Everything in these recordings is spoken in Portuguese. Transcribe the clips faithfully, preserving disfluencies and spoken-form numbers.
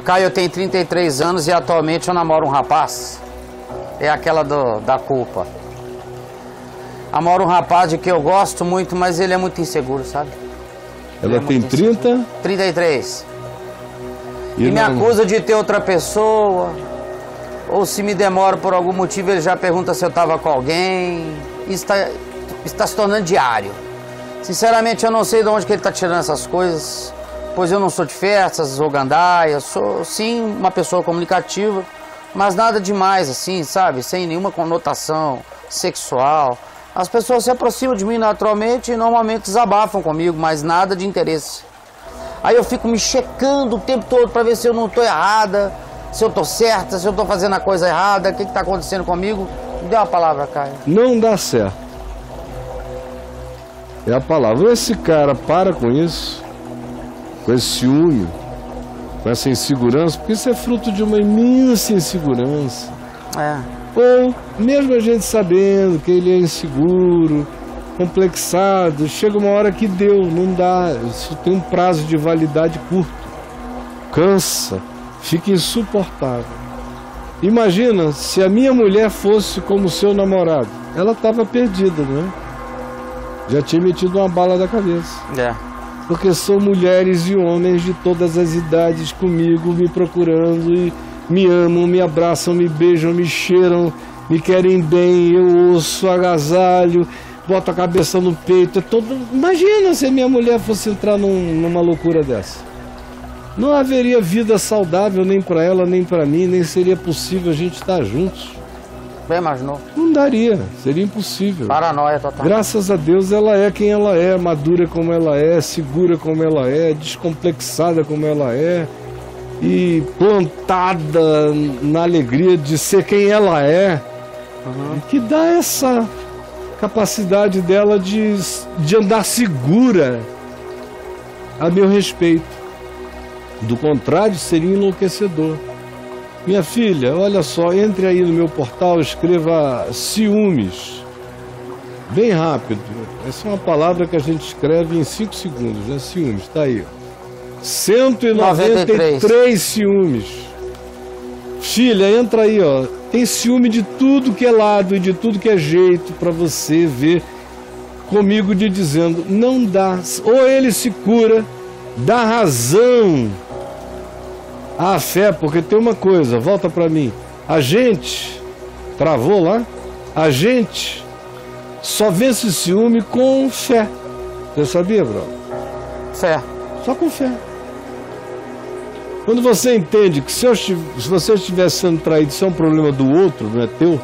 Caio, eu tenho trinta e três anos e atualmente eu namoro um rapaz. É aquela do, da culpa. Namoro um rapaz de que eu gosto muito, mas ele é muito inseguro, sabe? Ela tem trinta? trinta e três. E, E me não... acusa de ter outra pessoa. Ou se me demora por algum motivo, ele já pergunta se eu estava com alguém. Isso está, está se tornando diário. Sinceramente, eu não sei de onde que ele está tirando essas coisas. Pois eu não sou de festas ou gandaia. Sou, sim, uma pessoa comunicativa. Mas nada demais, assim, sabe? Sem nenhuma conotação sexual. As pessoas se aproximam de mim naturalmente e normalmente desabafam comigo, mas nada de interesse. Aí eu fico me checando o tempo todo para ver se eu não estou errada, se eu estou certa, se eu estou fazendo a coisa errada, o que está acontecendo comigo. Me dê uma palavra, Caio. Não dá certo. É a palavra. Esse cara para com isso, com esse ciúme, com essa insegurança, porque isso é fruto de uma imensa insegurança. É. Ou, mesmo a gente sabendo que ele é inseguro, complexado, chega uma hora que deu, não dá, isso tem um prazo de validade curto, cansa, fica insuportável. Imagina se a minha mulher fosse como o seu namorado, ela estava perdida, não é? Já tinha metido uma bala na cabeça. É. Porque são mulheres e homens de todas as idades comigo, me procurando e me amam, me abraçam, me beijam, me cheiram, me querem bem, eu ouço, agasalho, boto a cabeça no peito, é todo... Imagina se a minha mulher fosse entrar num, numa loucura dessa. Não haveria vida saudável nem para ela, nem para mim, nem seria possível a gente estar juntos. Bem mais novo. Não daria, seria impossível. Paranoia total. Graças a Deus ela é quem ela é, madura como ela é, segura como ela é, descomplexada como ela é. E plantada na alegria de ser quem ela é, uhum. Que dá essa capacidade dela de, de andar segura a meu respeito. Do contrário, seria enlouquecedor. Minha filha, olha só, entre aí no meu portal, escreva ciúmes. Bem rápido. Essa é uma palavra que a gente escreve em cinco segundos, né? Ciúmes, tá aí, ó. cento e noventa e três ciúmes. Filha, entra aí, ó. Tem ciúme de tudo que é lado e de tudo que é jeito para você ver comigo de dizendo, não dá. Ou ele se cura, dá razão à fé, porque tem uma coisa, volta para mim. A gente, travou lá? A gente só vence ciúme com fé. Você sabia, bro? Fé. Só com fé. Quando você entende que se, eu, se você estiver sendo traído, isso é um problema do outro, não é teu.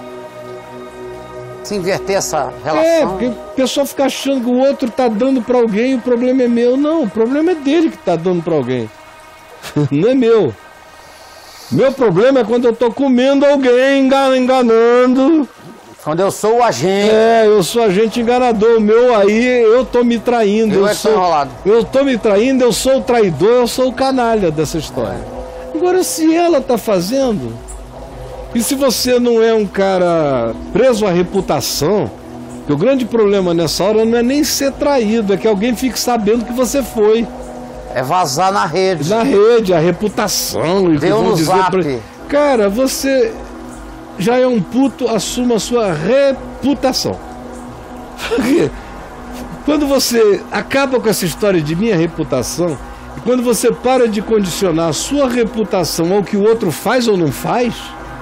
Se inverter essa relação. É, porque o pessoal fica achando que o outro está dando para alguém e o problema é meu. Não, o problema é dele que está dando para alguém. Não é meu. Meu problema é quando eu estou comendo alguém, enganando. Quando eu sou o agente. É, eu sou agente enganador. O meu aí, eu tô me traindo. Eu, eu é sou enrolado. Eu tô me traindo, eu sou o traidor, eu sou o canalha dessa história. Agora, se ela tá fazendo, e se você não é um cara preso à reputação, que o grande problema nessa hora não é nem ser traído, é que alguém fique sabendo que você foi. É vazar na rede. Na rede, a reputação. Deu no zap. Pra... Cara, você... já é um puto, assuma a sua reputação. Porque quando você acaba com essa história de minha reputação, e quando você para de condicionar a sua reputação ao que o outro faz ou não faz,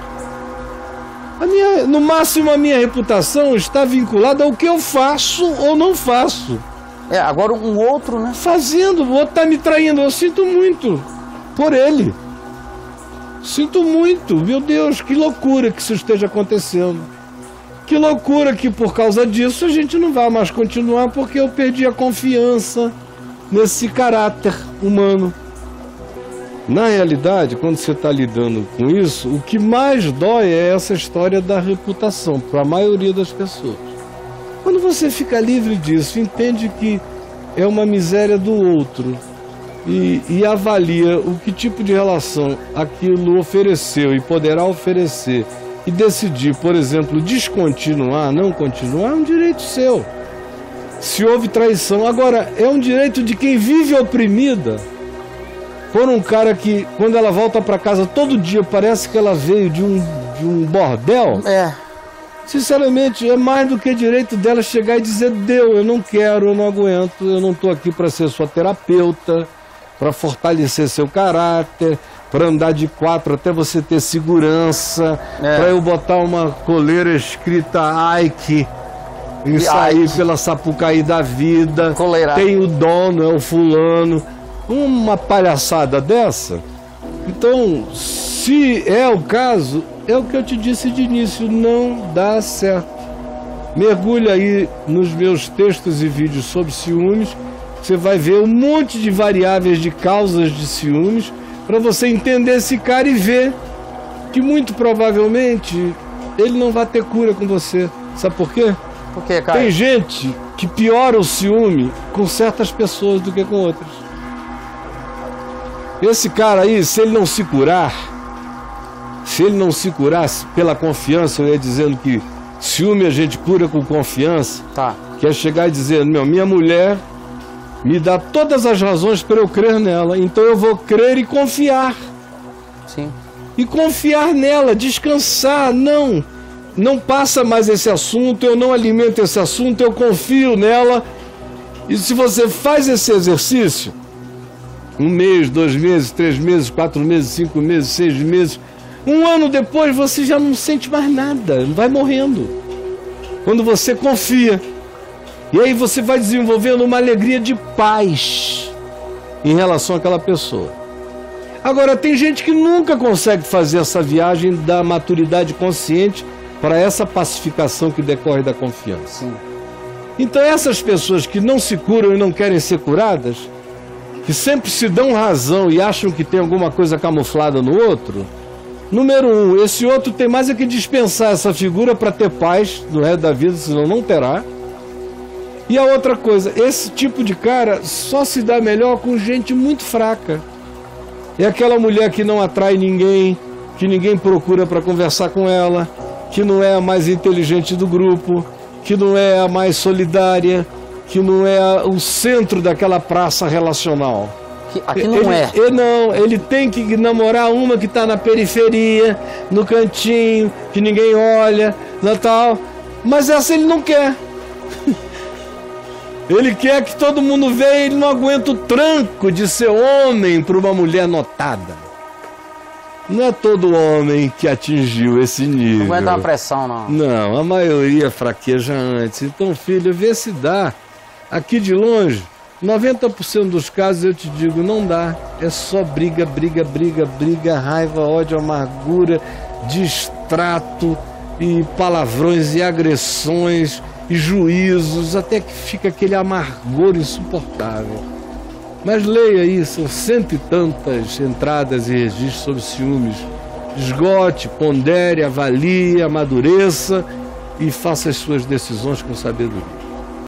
a minha, no máximo a minha reputação está vinculada ao que eu faço ou não faço. É, agora um outro, né? Fazendo, o outro está me traindo, eu sinto muito por ele. Sinto muito, meu Deus, que loucura que isso esteja acontecendo. Que loucura que por causa disso a gente não vai mais continuar porque eu perdi a confiança nesse caráter humano. Na realidade, quando você está lidando com isso, o que mais dói é essa história da reputação, para a maioria das pessoas. Quando você fica livre disso, entende que é uma miséria do outro, E, e avalia o que tipo de relação aquilo ofereceu e poderá oferecer e decidir, por exemplo, descontinuar, não continuar, é um direito seu. Se houve traição, agora é um direito de quem vive oprimida. for um cara que, quando ela volta para casa todo dia, parece que ela veio de um, de um bordel, É. sinceramente, é mais do que direito dela chegar e dizer: deu, eu não quero, eu não aguento, eu não estou aqui para ser sua terapeuta, para fortalecer seu caráter, para andar de quatro até você ter segurança, É. para eu botar uma coleira escrita Ike e sair Ike. pela Sapucaí da vida. Coleira. Tem o dono, é o fulano. Uma palhaçada dessa. Então, se é o caso, é o que eu te disse de início, não dá certo. Mergulha aí nos meus textos e vídeos sobre ciúmes, você vai ver um monte de variáveis de causas de ciúmes, para você entender esse cara e ver que muito provavelmente ele não vai ter cura com você. Sabe por quê? Por quê, Caio? Tem gente que piora o ciúme com certas pessoas do que com outras. Esse cara aí, se ele não se curar, se ele não se curar pela confiança, eu ia dizendo que ciúme a gente cura com confiança, Tá. que é chegar e dizer: meu, minha mulher me dá todas as razões para eu crer nela, então eu vou crer e confiar. Sim. E confiar nela, descansar, não, não passa mais esse assunto, eu não alimento esse assunto, eu confio nela. E se você faz esse exercício, um mês, dois meses, três meses, quatro meses, cinco meses, seis meses, um ano depois você já não sente mais nada, vai morrendo. Quando você confia. E aí você vai desenvolvendo uma alegria de paz em relação àquela pessoa. Agora, tem gente que nunca consegue fazer essa viagem da maturidade consciente para essa pacificação que decorre da confiança. Sim. Então essas pessoas que não se curam e não querem ser curadas, que sempre se dão razão e acham que tem alguma coisa camuflada no outro, número um, esse outro tem mais é que dispensar essa figura para ter paz no resto da vida, senão não terá. E a outra coisa, esse tipo de cara só se dá melhor com gente muito fraca. É aquela mulher que não atrai ninguém, que ninguém procura para conversar com ela, que não é a mais inteligente do grupo, que não é a mais solidária, que não é a, o centro daquela praça relacional. Aqui, aqui não ele, é. Ele não, ele tem que namorar uma que está na periferia, no cantinho, que ninguém olha, tal. Mas essa ele não quer. Ele quer que todo mundo veja, ele não aguenta o tranco de ser homem para uma mulher notada. Não é todo homem que atingiu esse nível. Não aguenta uma pressão, não. Não, a maioria fraqueja antes. Então, filho, vê se dá. Aqui de longe, noventa por cento dos casos eu te digo, não dá. É só briga, briga, briga, briga, raiva, ódio, amargura, distrato e palavrões e agressões e juízos, até que fica aquele amargor insuportável. Mas leia aí, são cento e tantas entradas e registros sobre ciúmes. Esgote, pondere, avalie, amadureça e faça as suas decisões com sabedoria.